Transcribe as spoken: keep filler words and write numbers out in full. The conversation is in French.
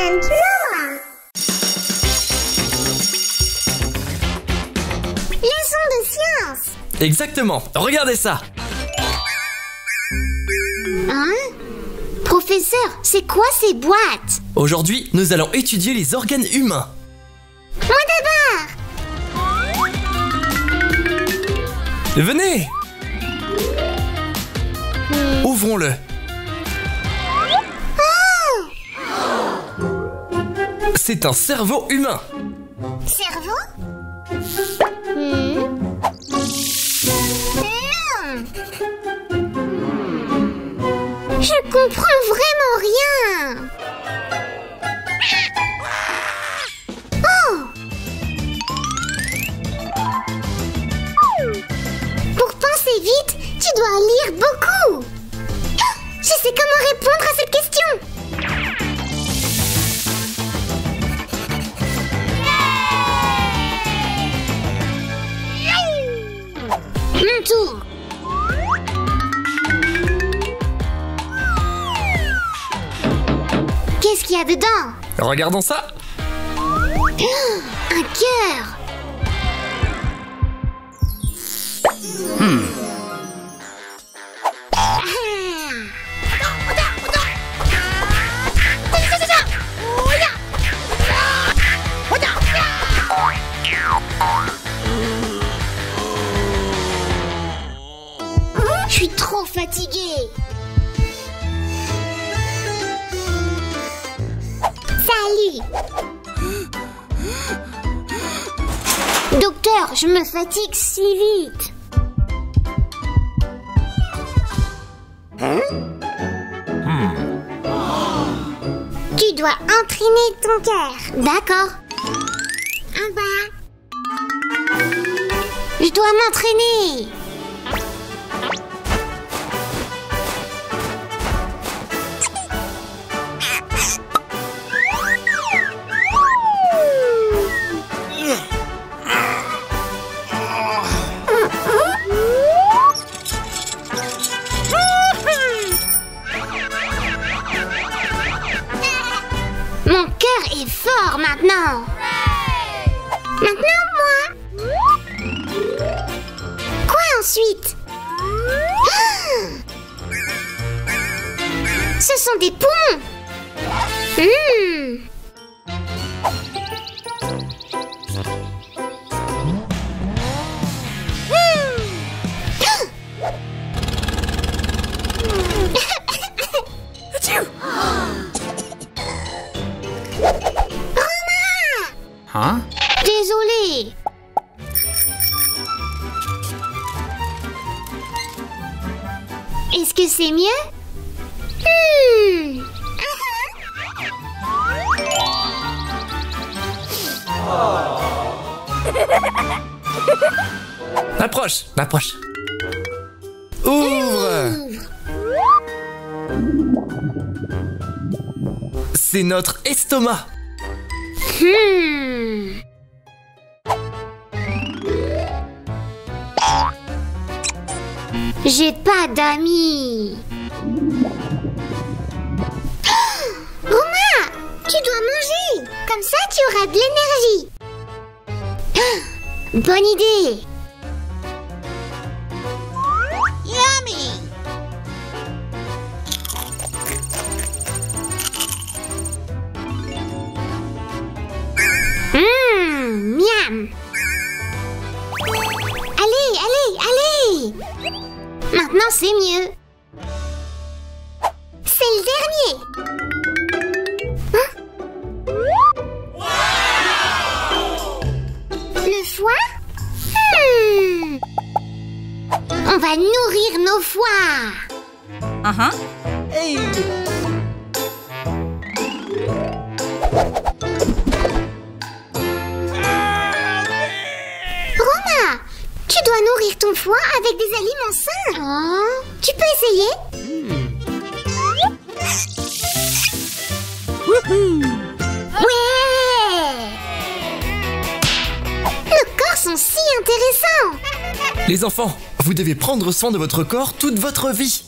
Bonjour. Leçon de science. Exactement, regardez ça. Hein? Professeur, c'est quoi ces boîtes? Aujourd'hui, nous allons étudier les organes humains. Moi d'abord. Venez. Hmm. Ouvrons-le. Oh! C'est un cerveau humain. Cerveau? Hmm. Non! Je comprends vraiment rien. Oh! Pour penser vite, tu dois lire beaucoup. Je sais comment répondre à cette question. Mon tour. Qu'est-ce qu'il y a dedans? Regardons ça. Un cœur. Hmm. Je suis trop fatiguée. Salut. Docteur, je me fatigue si vite. Tu dois entraîner ton cœur. D'accord. En bas. Je dois m'entraîner. Mon cœur est fort maintenant. Maintenant moi. Quoi ensuite? Ce sont des poumons. Mmh. Hein? Désolée. Est-ce que c'est mieux? Hmm. Approche, approche. Ouvre. C'est notre estomac. Hmm. J'ai pas d'amis. Romain, tu dois manger. Comme ça, tu auras de l'énergie. Bonne idée. Yummy. Hum, miam. Allez, allez, allez. Maintenant, c'est mieux. C'est le dernier. Hein? Le foie? Hmm. On va nourrir nos foies. Uh-huh. Hey. Romain, tu dois nourrir ton foie avec des aliments sains. Oh. Tu peux essayer? Ouais. Nos corps sont si intéressants. Les enfants, vous devez prendre soin de votre corps toute votre vie.